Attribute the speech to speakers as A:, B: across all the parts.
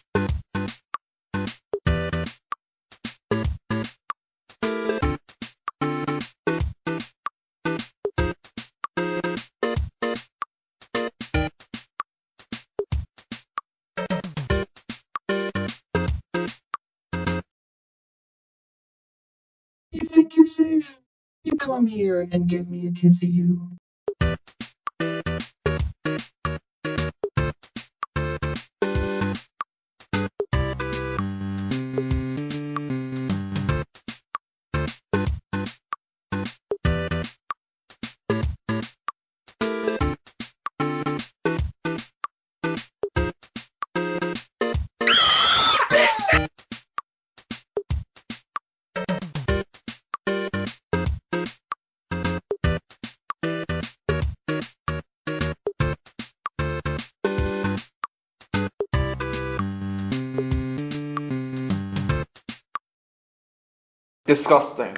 A: You think you're safe? You come here and give me a kiss of you.
B: Disgusting.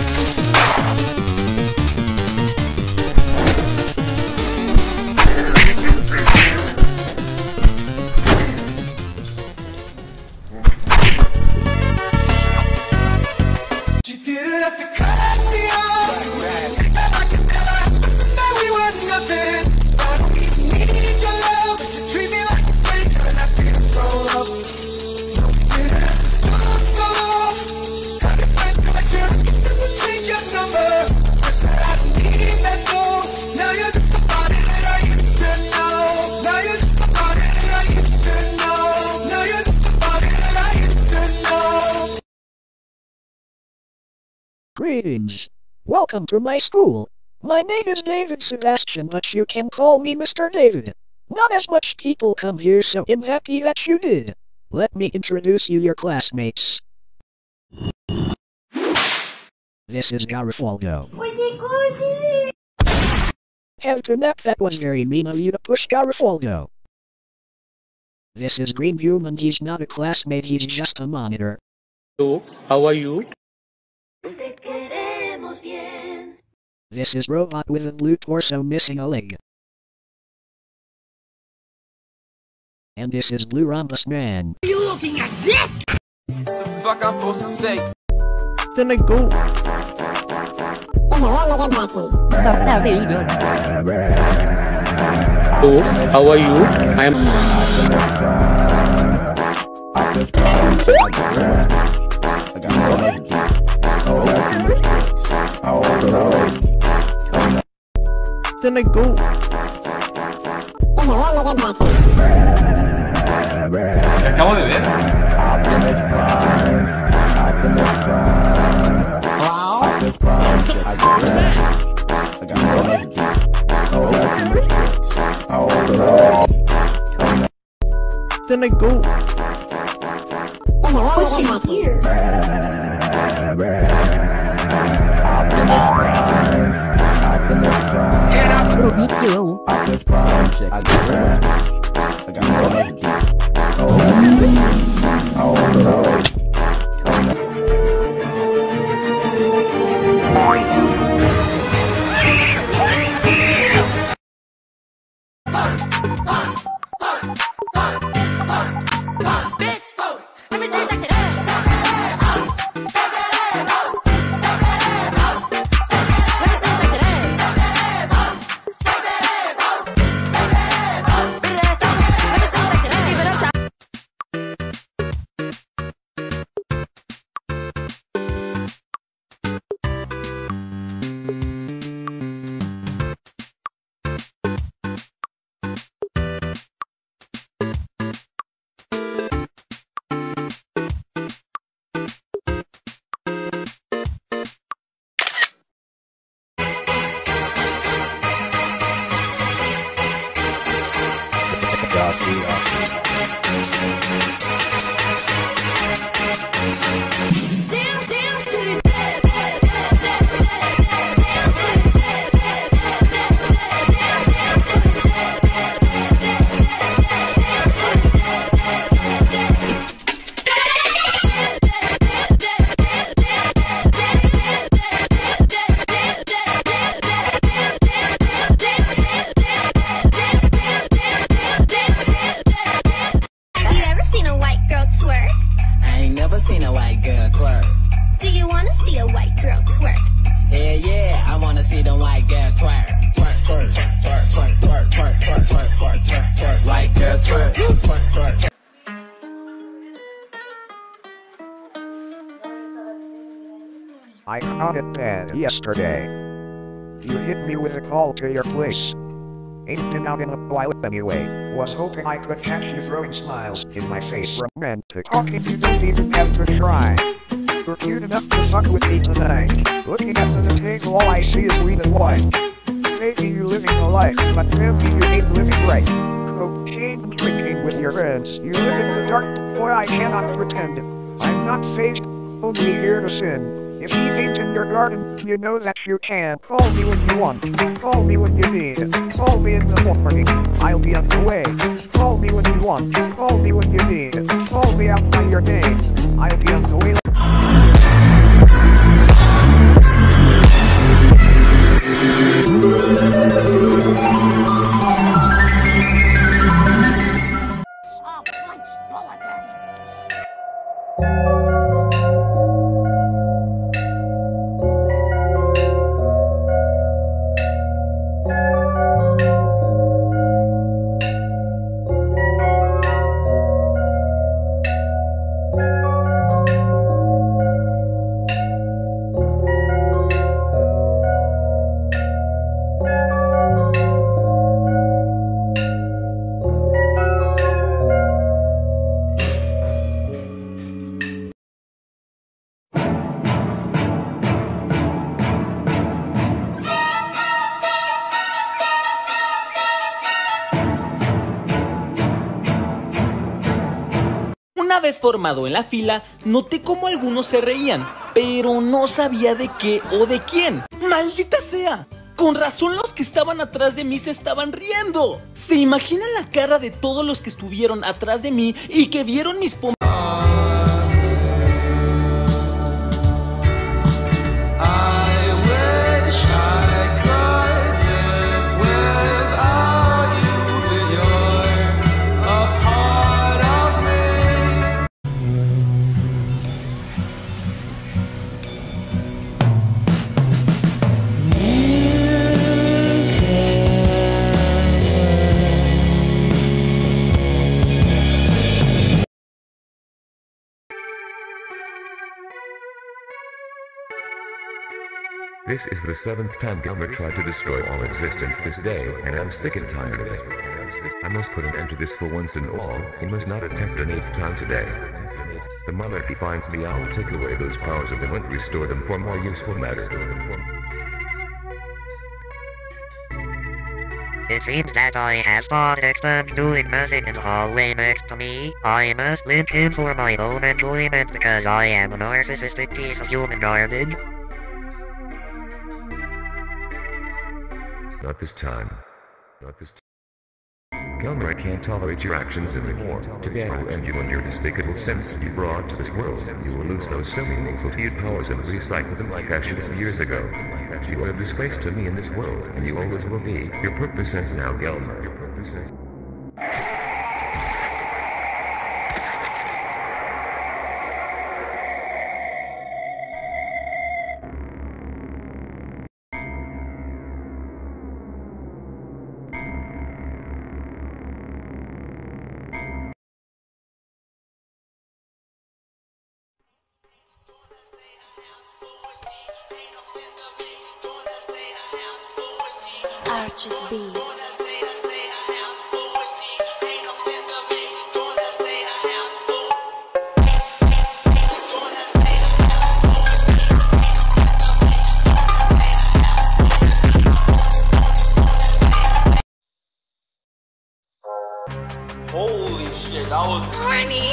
C: Greetings. Welcome to my school. My name is David Sebastian, but you can call me Mr. David. Not as much people come here, so I'm happy that you did. Let me introduce you your classmates. This is Garofaldo. Have to nap, that was very mean of you to push Garofaldo. This is Green Human, he's not a classmate, he's just a monitor.
D: Hello, how are you?
C: This is Robot with a blue torso missing a leg. And this is Blue Rhombus Man.
E: Are you looking at this?
B: What the fuck I'm supposed to say?
A: Then I go.
D: Hello, how are you? I am...
A: Then I go.
B: Acabo de ver.
A: Then I go.
E: What's in here?
F: seen a white girl twerk.
E: Do you wanna see a white girl twerk?
F: Yeah, yeah, I wanna see the white girl twerk. Twerk, twerk, twerk, twerk, twerk, twerk, twerk, twerk, twerk, twerk, twerk, white girl twerk. Twerk, twerk.
C: I caught it bad yesterday. You hit me with a call to your place. Ain't been out in a while anyway. Was hoping I could catch you throwing smiles in my face. Romantic talking, you don't even have to try. You're cute enough to fuck with me tonight. Looking at the table, all I see is green and white. Maybe you're living a life, but maybe you ain't living right. Cocaine drinking with your friends. You live in the dark, boy, I cannot pretend. I'm not fake, only here to sin. If he's ain't in your garden, you know that you can. Call me when you want, call me when you need. Call me in the morning, I'll be on the way. Call me when you want, call me when you need. Call me out by your name, I'll be on the way.
G: Una vez formado en la fila, noté cómo algunos se reían, pero no sabía de qué o de quién. ¡Maldita sea! Con razón los que estaban atrás de mí se estaban riendo. ¿Se imaginan la cara de todos los que estuvieron atrás de mí y que vieron mis pompis?
H: This is the 7th time Gilmer tried to destroy all existence this day, and I'm sick and tired of it. I must put an end to this for once and all. He must not attempt an 8th time today. The moment he finds me, I will take away those powers of him and restore them for more useful matters.
I: It seems that I have spot expert doing nothing in the hallway next to me. I must lynch him for my own enjoyment because I am a narcissistic piece of human garbage.
H: Not this time. Not this time. Gilmer, I can't tolerate your actions anymore. Today I will end you and your despicable sins you brought to this world. You will lose those silly multitude powers and recycle them like I should have years ago. You are a disgrace to me in this world, and you always will be. Your purpose ends now, Gilmer. Your purpose ends.
E: Arches Beats.
B: Holy shit, that was
E: Horny.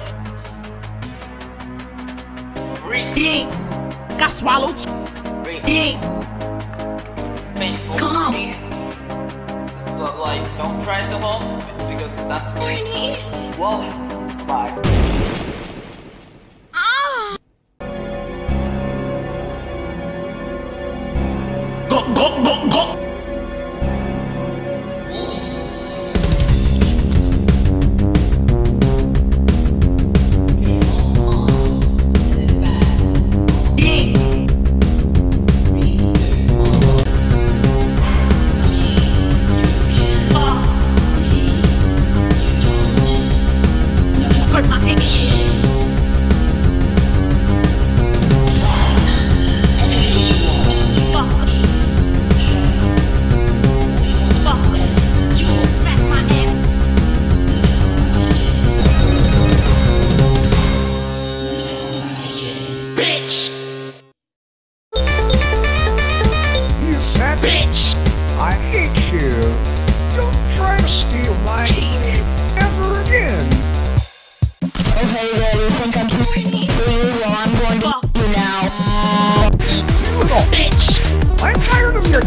B: freaking.
E: Got swallowed.
B: Freaking. Thanks for
E: Come on.
B: me. So, like, don't try so home because that's
E: Horny.
B: well. Bye.
E: Ah.
B: Go.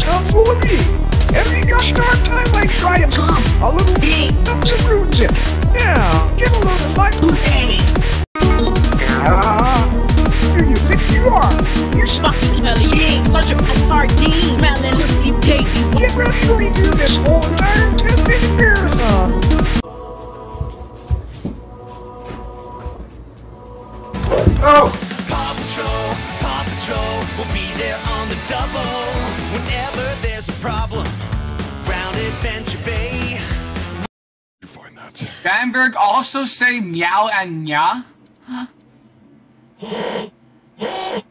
C: come full of me. Every gosh darn time I try to come, a little bit ruins it. Now, get a load of my pussy. Who you think you are? You're
E: Fucking smelly pig, such a sardine, smelling pussy baby.
C: Get ready to redo this whole entire 10-minute marathon.
F: Oh!
J: Paw Patrol will be there on the double whenever there's a problem round Adventure Bay.
K: You find that.
L: Bamberg also say meow and nya? Huh?